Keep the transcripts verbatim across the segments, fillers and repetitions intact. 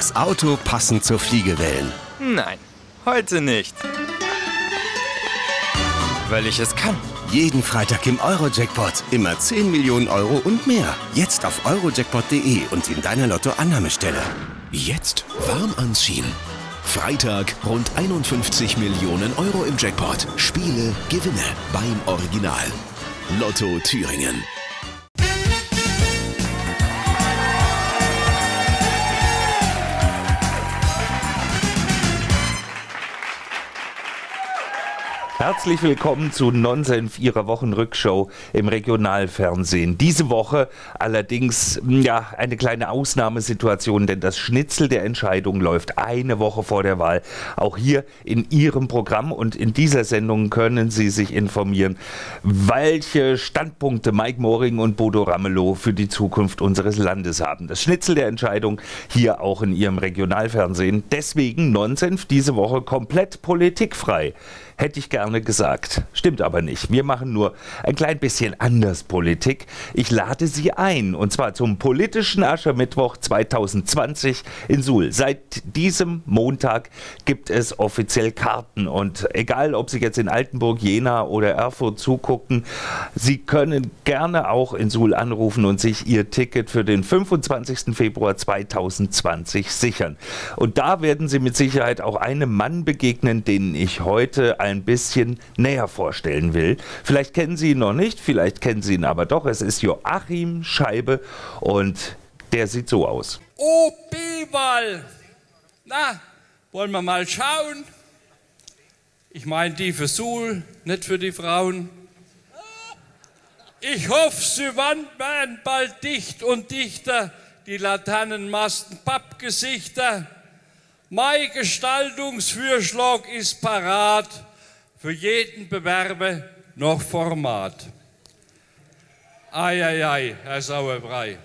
Das Auto passend zur Fliege wählen. Nein, heute nicht. Weil ich es kann. Jeden Freitag im Euro-Jackpot. Immer zehn Millionen Euro und mehr. Jetzt auf eurojackpot punkt de und in deiner Lotto-Annahmestelle. Jetzt warm anziehen. Freitag rund einundfünfzig Millionen Euro im Jackpot. Spiele, Gewinne beim Original. Lotto Thüringen. Herzlich willkommen zu Nonsenf, Ihrer Wochenrückshow im Regionalfernsehen. Diese Woche allerdings ja eine kleine Ausnahmesituation, denn das Schnitzel der Entscheidung läuft eine Woche vor der Wahl. Auch hier in Ihrem Programm und in dieser Sendung können Sie sich informieren, welche Standpunkte Mike Moring und Bodo Ramelow für die Zukunft unseres Landes haben. Das Schnitzel der Entscheidung hier auch in Ihrem Regionalfernsehen. Deswegen Nonsenf diese Woche komplett politikfrei. Hätte ich gerne gesagt. Stimmt aber nicht. Wir machen nur ein klein bisschen anders Politik. Ich lade Sie ein, und zwar zum politischen Aschermittwoch zweitausendzwanzig in Suhl. Seit diesem Montag gibt es offiziell Karten. Und egal, ob Sie jetzt in Altenburg, Jena oder Erfurt zugucken, Sie können gerne auch in Suhl anrufen und sich Ihr Ticket für den fünfundzwanzigsten Februar zweitausendzwanzig sichern. Und da werden Sie mit Sicherheit auch einem Mann begegnen, den ich heute ein bisschen näher vorstellen will. Vielleicht kennen Sie ihn noch nicht, vielleicht kennen Sie ihn aber doch. Es ist Joachim Scheibe und der sieht so aus. Oh, B-Wahl! Na, wollen wir mal schauen? Ich meine die für Suhl, nicht für die Frauen. Ich hoffe, sie werden bald dicht und dichter, die Laternenmasten, Pappgesichter. Mein Gestaltungsvorschlag ist parat, für jeden Bewerber noch Format. Eieiei, Herr Sauerbrei.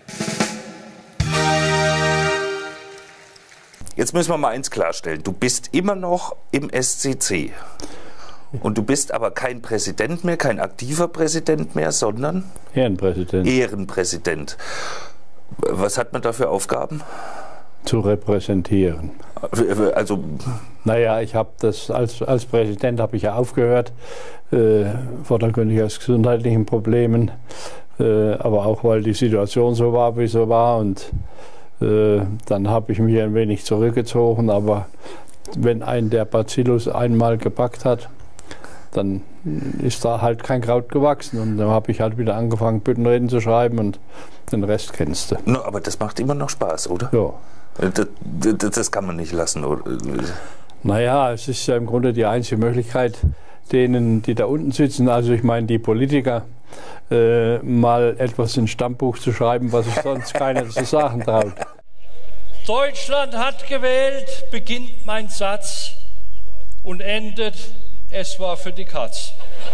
Jetzt müssen wir mal eins klarstellen. Du bist immer noch im S C C. Und du bist aber kein Präsident mehr, kein aktiver Präsident mehr, sondern Ehrenpräsident. Ehrenpräsident. Was hat man da für Aufgaben? Zu repräsentieren. Also, naja, ich habe das als, als Präsident habe ich ja aufgehört, äh, vordergründig aus gesundheitlichen Problemen, äh, aber auch weil die Situation so war, wie sie war, und äh, dann habe ich mich ein wenig zurückgezogen, aber wenn ein der Bacillus einmal gepackt hat, dann ist da halt kein Kraut gewachsen, und dann habe ich halt wieder angefangen, Büttenreden zu schreiben, und den Rest kennst du. No, aber das macht immer noch Spaß, oder? Ja. Das, das, das kann man nicht lassen, oder? Naja, es ist ja im Grunde die einzige Möglichkeit, denen, die da unten sitzen, also ich meine die Politiker, äh, mal etwas ins Stammbuch zu schreiben, was sich sonst keiner zu sagen traut. Deutschland hat gewählt, beginnt mein Satz und endet, es war für die Katz.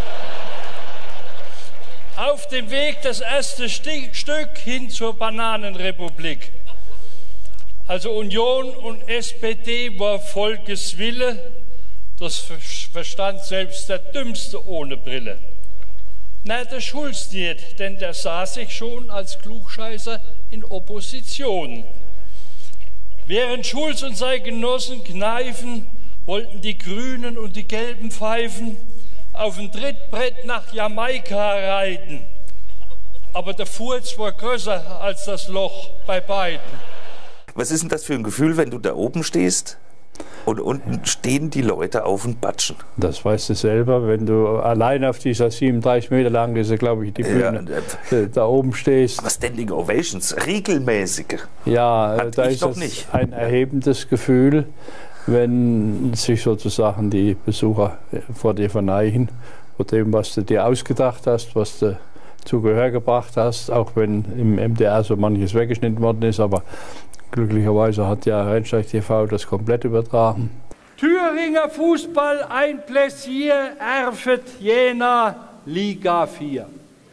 Auf dem Weg das erste Stück hin zur Bananenrepublik. Also Union und S P D war Volkeswille, das verstand selbst der Dümmste ohne Brille. Na, der Schulz nicht, denn der sah sich schon als Klugscheißer in Opposition. Während Schulz und seine Genossen kneifen, wollten die Grünen und die Gelben Pfeifen auf ein Trittbrett nach Jamaika reiten. Aber der Furz war größer als das Loch bei beiden. Was ist denn das für ein Gefühl, wenn du da oben stehst und unten stehen die Leute auf und batschen? Das weißt du selber, wenn du allein auf dieser siebenunddreißig Meter langen, diese, glaube ich, die Bühne, ja, äh, da oben stehst. Aber Standing Ovations, regelmäßige. Ja, Hat da ich ist doch das nicht. Ein erhebendes Gefühl, wenn sich sozusagen die Besucher vor dir verneigen, vor dem, was du dir ausgedacht hast, was du zu Gehör gebracht hast, auch wenn im M D R so manches weggeschnitten worden ist, aber glücklicherweise hat ja Rennsteig T V das komplett übertragen. Thüringer Fußball, ein Pläsier, Erfurt, Jena, Liga vier.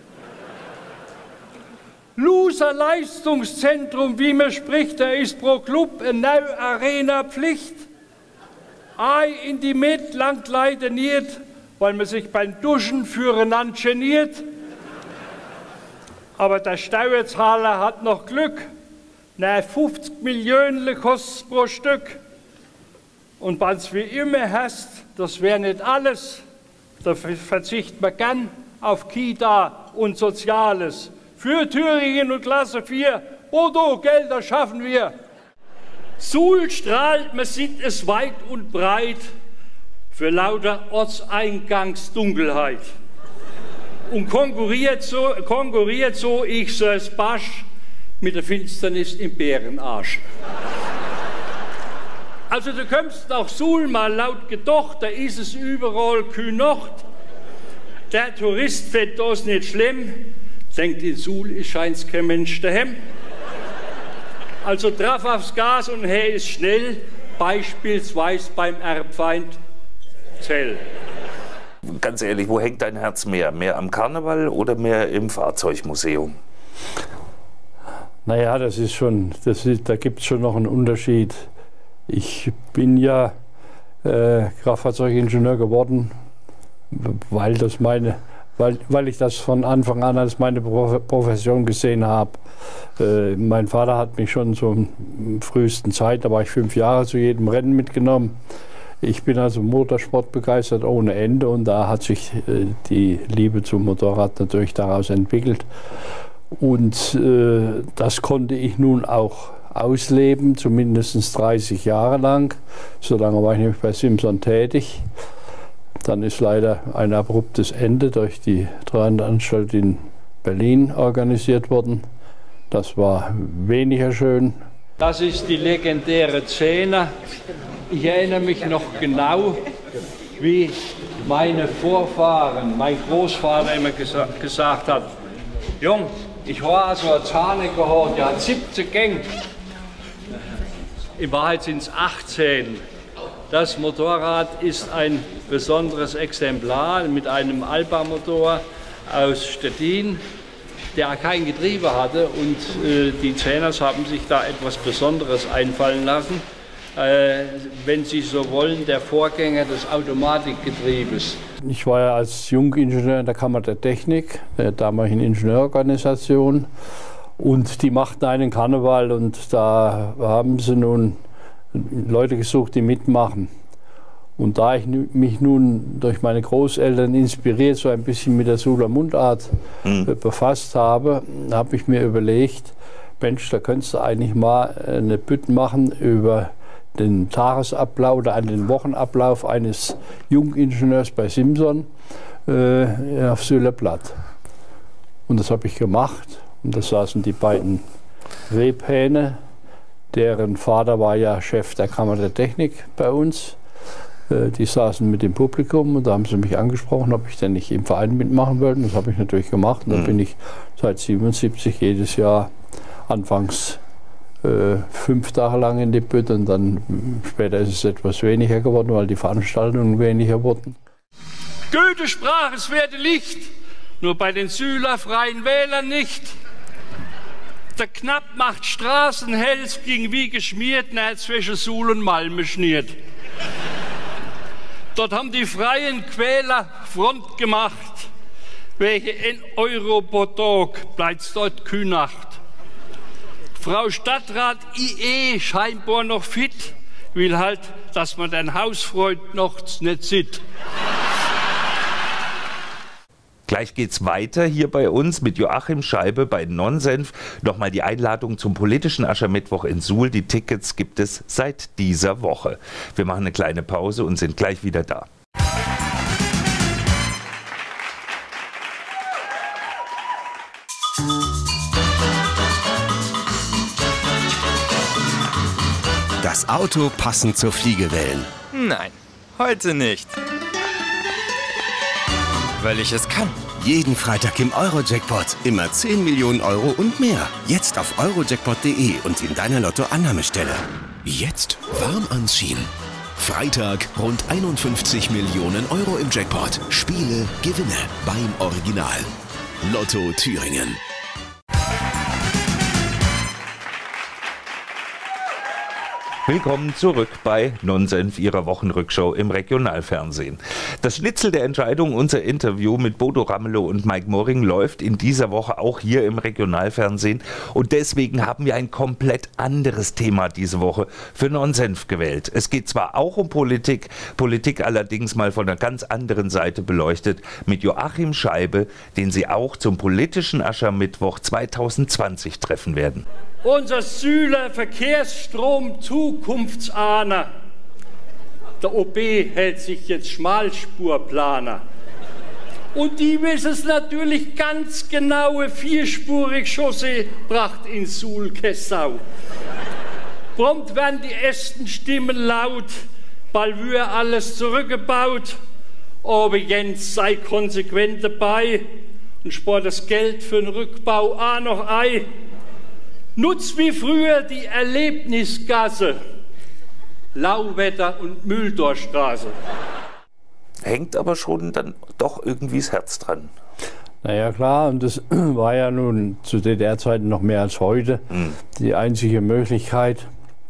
Loser Leistungszentrum, wie man spricht, da ist pro Club eine neue Arena Pflicht. Ei in die Mitte langt leider nicht, weil man sich beim Duschen füreinander geniert. Aber der Steuerzahler hat noch Glück. Na, fünfzig Millionen kostet es pro Stück. Und wenn es wie immer hast, das wäre nicht alles, da verzichtet man gern auf Kita und Soziales. Für Thüringen und Klasse vier, Bodo, Gelder schaffen wir. Suhl strahlt, man sieht es weit und breit, für lauter Ortseingangsdunkelheit. Und konkurriert so, konkurriert so ich so es Basch mit der Finsternis im Bärenarsch. Also du kommst nach Suhl mal laut gedocht, da ist es überall kühl Nacht. Der Tourist fährt das nicht schlimm, denkt in Suhl ist scheint's kein Mensch daheim. Also drauf aufs Gas und her ist schnell, beispielsweise beim Erbfeind Zell. Ganz ehrlich, wo hängt dein Herz mehr? Mehr am Karneval oder mehr im Fahrzeugmuseum? Naja, das ist schon, das ist, da gibt es schon noch einen Unterschied. Ich bin ja äh, Kraftfahrzeugingenieur geworden, weil, das meine, weil, weil ich das von Anfang an als meine Profession gesehen habe. Äh, mein Vater hat mich schon zur frühesten Zeit, da war ich fünf Jahre, zu jedem Rennen mitgenommen. Ich bin also Motorsport begeistert ohne Ende und da hat sich äh, die Liebe zum Motorrad natürlich daraus entwickelt. Und äh, das konnte ich nun auch ausleben, zumindest dreißig Jahre lang. So lange war ich nämlich bei Simson tätig. Dann ist leider ein abruptes Ende durch die Treuhandanstalt in Berlin organisiert worden. Das war weniger schön. Das ist die legendäre Szene. Ich erinnere mich noch genau, wie meine Vorfahren, mein Großvater immer gesa gesagt hat, Jung, ich habe so eine Zahne gehört, die hat siebzehn Gänge. In Wahrheit sind es achtzehn. Das Motorrad ist ein besonderes Exemplar mit einem Alpa-Motor aus Stettin, der kein Getriebe hatte. Und äh, die Zähners haben sich da etwas Besonderes einfallen lassen. Äh, wenn Sie so wollen, der Vorgänger des Automatikgetriebes. Ich war ja als Jungingenieur in der Kammer der Technik, der damaligen Ingenieurorganisation, und die machten einen Karneval und da haben sie nun Leute gesucht, die mitmachen. Und da ich mich nun durch meine Großeltern inspiriert so ein bisschen mit der Suhler Mundart mhm. befasst habe, habe ich mir überlegt, Mensch, da könntest du eigentlich mal eine Bütt machen über den Tagesablauf oder an den Wochenablauf eines Jungingenieurs bei Simson äh, auf Sühler Platt. Und das habe ich gemacht. Und da saßen die beiden Rebhähne, deren Vater war ja Chef der Kammer der Technik bei uns. Äh, die saßen mit dem Publikum und da haben sie mich angesprochen, ob ich denn nicht im Verein mitmachen wollte. Und das habe ich natürlich gemacht. Und mhm. da bin ich seit siebenundsiebzig jedes Jahr anfangs Äh, fünf Tage lang in die Bütt und dann später ist es etwas weniger geworden, weil die Veranstaltungen weniger wurden. Goethe sprach, es werde Licht, nur bei den Sühler Freien Wählern nicht. Der Knapp macht Straßen hell, es ging wie geschmiert, na, er hat zwischen Suhl und Malme schniert. Dort haben die Freien Quäler Front gemacht, welche in Europodog bleibt dort Kühnacht. Frau Stadtrat I E scheinbar noch fit, will halt, dass man den Hausfreund noch nicht sieht. Gleich geht's weiter hier bei uns mit Joachim Scheibe bei Nonsenf. Nochmal die Einladung zum politischen Aschermittwoch in Suhl. Die Tickets gibt es seit dieser Woche. Wir machen eine kleine Pause und sind gleich wieder da. Das Auto passend zur Fliegewellen. Nein, heute nicht. Weil ich es kann. Jeden Freitag im Euro-Jackpot. Immer zehn Millionen Euro und mehr. Jetzt auf eurojackpot punkt de und in deiner Lotto-Annahmestelle. Jetzt warm anziehen. Freitag rund einundfünfzig Millionen Euro im Jackpot. Spiele, Gewinne beim Original. Lotto Thüringen. Willkommen zurück bei Nonsenf, Ihrer Wochenrückshow im Regionalfernsehen. Das Schnitzel der Entscheidung, unser Interview mit Bodo Ramelow und Mike Moring, läuft in dieser Woche auch hier im Regionalfernsehen. Und deswegen haben wir ein komplett anderes Thema diese Woche für Nonsenf gewählt. Es geht zwar auch um Politik, Politik allerdings mal von einer ganz anderen Seite beleuchtet, mit Joachim Scheibe, den Sie auch zum politischen Aschermittwoch zweitausendzwanzig treffen werden. Unser Sühler Verkehrsstrom Zukunftsahner. Der O B hält sich jetzt Schmalspurplaner. Und die wissen es natürlich ganz genaue vierspurig Chaussee bracht in Suhl-Kessau. Prompt werden die ersten Stimmen laut, bald wird alles zurückgebaut. Aber Jens sei konsequent dabei und spart das Geld für den Rückbau auch noch ein. Nutzt wie früher die Erlebnisgasse, Lauwetter und Mühldorfstraße. Hängt aber schon dann doch irgendwie das Herz dran. Naja klar, und das war ja nun zu D D R-Zeiten noch mehr als heute mhm. die einzige Möglichkeit,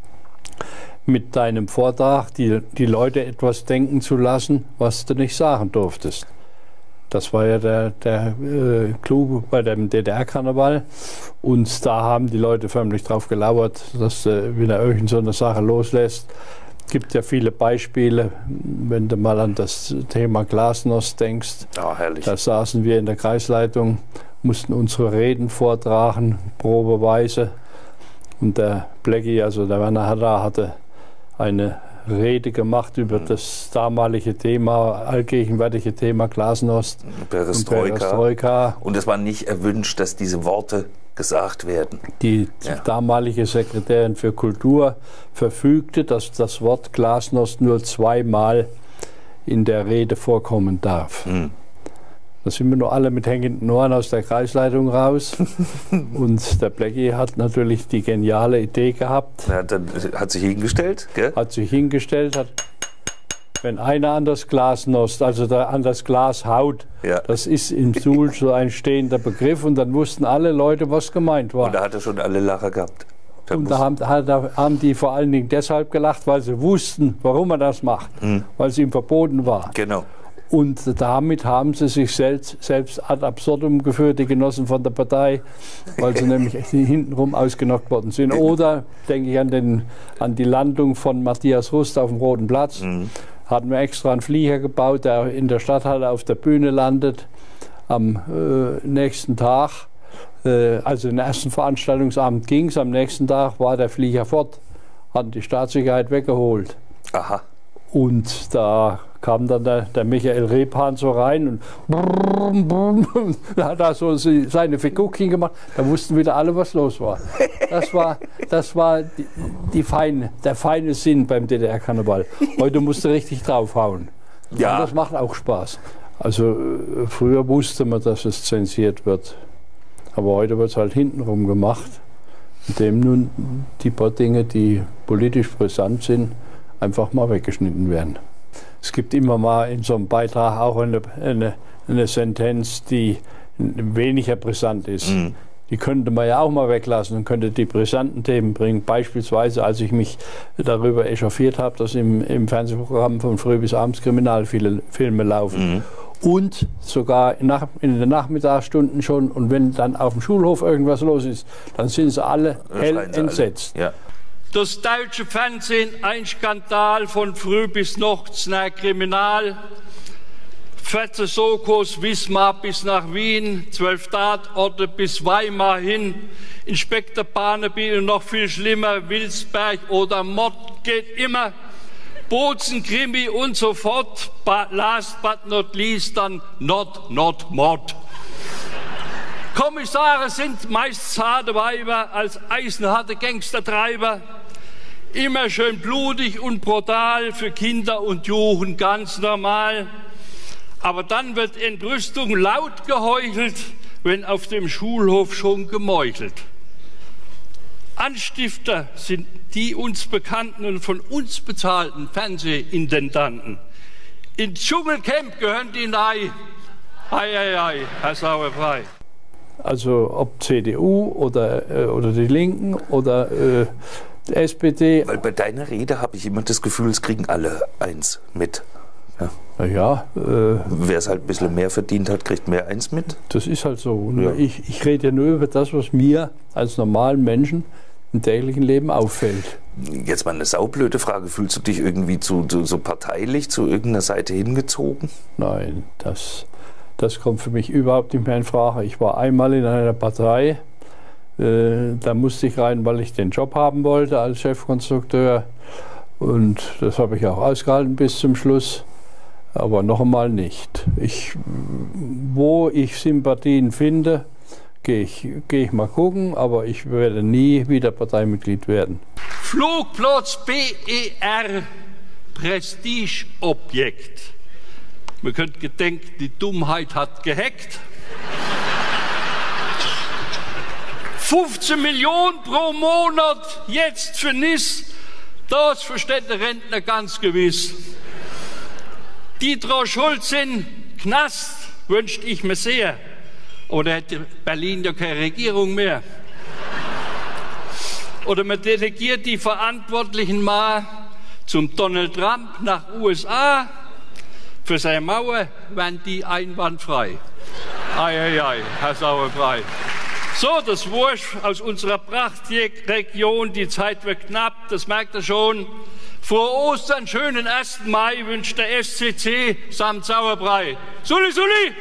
mit deinem Vortrag die, die Leute etwas denken zu lassen, was du nicht sagen durftest. Das war ja der, der äh, Clou bei dem D D R-Karneval. Und da haben die Leute förmlich drauf gelauert, dass äh, wieder irgend so eine Sache loslässt. Es gibt ja viele Beispiele, wenn du mal an das Thema Glasnost denkst. Oh, herrlich. Da saßen wir in der Kreisleitung, mussten unsere Reden vortragen, probeweise. Und der Blecki, also der Werner Hatter, hatte eine Rede gemacht über mhm. das damalige Thema, allgegenwärtige Thema Glasnost Perestroika. und Perestroika. Und es war nicht erwünscht, dass diese Worte gesagt werden. Die ja. damalige Sekretärin für Kultur verfügte, dass das Wort Glasnost nur zweimal in der Rede vorkommen darf. Mhm. Da sind wir nur alle mit hängenden Ohren aus der Kreisleitung raus. Und der Blecki hat natürlich die geniale Idee gehabt. Er hat, dann, hat sich hingestellt, gell? Hat sich hingestellt, hat, wenn einer an das Glas nost, also da an das Glas haut, ja. das ist im Suhl so ein stehender Begriff. Und dann wussten alle Leute, was gemeint war. Und da hat er schon alle Lacher gehabt. Da und da haben, da haben die vor allen Dingen deshalb gelacht, weil sie wussten, warum er das macht. Mhm. Weil es ihm verboten war. Genau. Und damit haben sie sich selbst, selbst ad absurdum geführt, die Genossen von der Partei, weil sie nämlich hintenrum ausgenockt worden sind. Oder denke ich an, den, an die Landung von Matthias Rust auf dem Roten Platz. Mhm. Hatten wir extra einen Flieger gebaut, der in der Stadthalle auf der Bühne landet. Am äh, nächsten Tag, äh, also den ersten Veranstaltungsabend ging es, am nächsten Tag war der Flieger fort, hatten die Staatssicherheit weggeholt. Aha. Und da kam dann der, der Michael Rebhahn so rein und brrr, brrr, hat da so seine Figuckchen gemacht. Da wussten wieder alle, was los war. Das war, das war die, die feine, der feine Sinn beim D D R-Karneval. Heute musst du richtig draufhauen. Ja. Und das macht auch Spaß. Also früher wusste man, dass es zensiert wird. Aber heute wird es halt hintenrum gemacht, indem nun die paar Dinge, die politisch brisant sind, einfach mal weggeschnitten werden. Es gibt immer mal in so einem Beitrag auch eine, eine, eine Sentenz, die weniger brisant ist. Mhm. Die könnte man ja auch mal weglassen und könnte die brisanten Themen bringen. Beispielsweise, als ich mich darüber echauffiert habe, dass im, im Fernsehprogramm von früh bis abends Kriminalfilme laufen. Mhm. Und sogar nach, in den Nachmittagsstunden schon. Und wenn dann auf dem Schulhof irgendwas los ist, dann sind sie alle hell entsetzt. Ja. Das deutsche Fernsehen, ein Skandal von früh bis nachts, na Kriminal. vierzehn Sokos, Wismar bis nach Wien, zwölf Tatorte bis Weimar hin, Inspektor Barnaby und noch viel schlimmer, Wilsberg oder Mord geht immer, Bozen, Krimi und so fort, last but not least dann not, not, Mord. Kommissare sind meist zarte Weiber als eisenharte Gangstertreiber. Immer schön blutig und brutal, für Kinder und Jugend ganz normal. Aber dann wird Entrüstung laut geheuchelt, wenn auf dem Schulhof schon gemeuchelt. Anstifter sind die uns bekannten und von uns bezahlten Fernsehintendanten. In Dschungelcamp gehören die nahe. Ei, ei, ei, Herr Sauerbrei. Also ob C D U oder, äh, oder die Linken oder äh, Die S P D. Weil bei deiner Rede habe ich immer das Gefühl, es kriegen alle eins mit. Ja. Na ja, äh, wer es halt ein bisschen mehr verdient hat, kriegt mehr eins mit. Das ist halt so. Ja. Ich, ich rede ja nur über das, was mir als normalen Menschen im täglichen Leben auffällt. Jetzt mal eine saublöde Frage. Fühlst du dich irgendwie zu, zu, so parteilich zu irgendeiner Seite hingezogen? Nein, das, das kommt für mich überhaupt nicht mehr in Frage. Ich war einmal in einer Partei, äh, da musste ich rein, weil ich den Job haben wollte als Chefkonstrukteur. Und das habe ich auch ausgehalten bis zum Schluss. Aber noch einmal nicht. Ich, wo ich Sympathien finde, gehe ich, gehe ich mal gucken, aber ich werde nie wieder Parteimitglied werden. Flugplatz B E R, Prestigeobjekt. Man könnte gedenken, die Dummheit hat gehackt. fünfzehn Millionen pro Monat jetzt für N I S, das versteht der Rentner ganz gewiss. Dieter Schulz in Knast wünschte ich mir sehr. Oder hätte Berlin ja keine Regierung mehr. Oder man delegiert die Verantwortlichen mal zum Donald Trump nach U S A. Für seine Mauer wären die einwandfrei. Eieiei, Herr Sauerbrei. So, das Wurst aus unserer Prachtregion, die Zeit wird knapp, das merkt ihr schon. Vor Ostern, schönen ersten Mai wünscht der S C C samt Sauerbrei. Sully, Sully!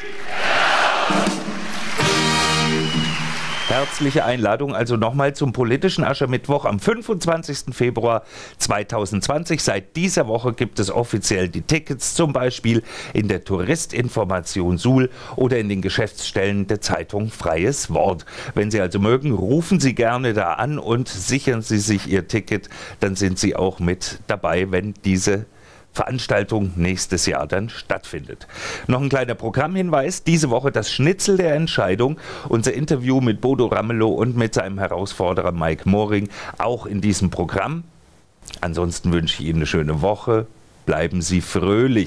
Herzliche Einladung also nochmal zum politischen Aschermittwoch am fünfundzwanzigsten Februar zweitausendzwanzig. Seit dieser Woche gibt es offiziell die Tickets, zum Beispiel in der Touristinformation Suhl oder in den Geschäftsstellen der Zeitung Freies Wort. Wenn Sie also mögen, rufen Sie gerne da an und sichern Sie sich Ihr Ticket. Dann sind Sie auch mit dabei, wenn diese Veranstaltung nächstes Jahr dann stattfindet. Noch ein kleiner Programmhinweis. Diese Woche das Schnitzel der Entscheidung. Unser Interview mit Bodo Ramelow und mit seinem Herausforderer Mike Moring auch in diesem Programm. Ansonsten wünsche ich Ihnen eine schöne Woche. Bleiben Sie fröhlich.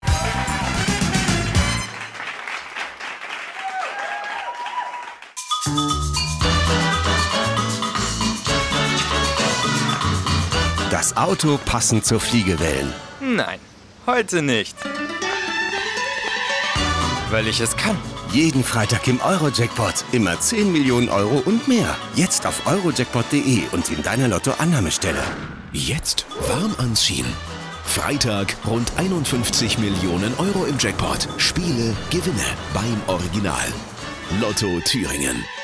Das Auto passend zur Fliegewellen. Nein, heute nicht. Weil ich es kann. Jeden Freitag im Euro-Jackpot. Immer zehn Millionen Euro und mehr. Jetzt auf eurojackpot punkt de und in deiner Lotto-Annahmestelle. Jetzt warm anziehen. Freitag rund einundfünfzig Millionen Euro im Jackpot. Spiele, Gewinne beim Original. Lotto Thüringen.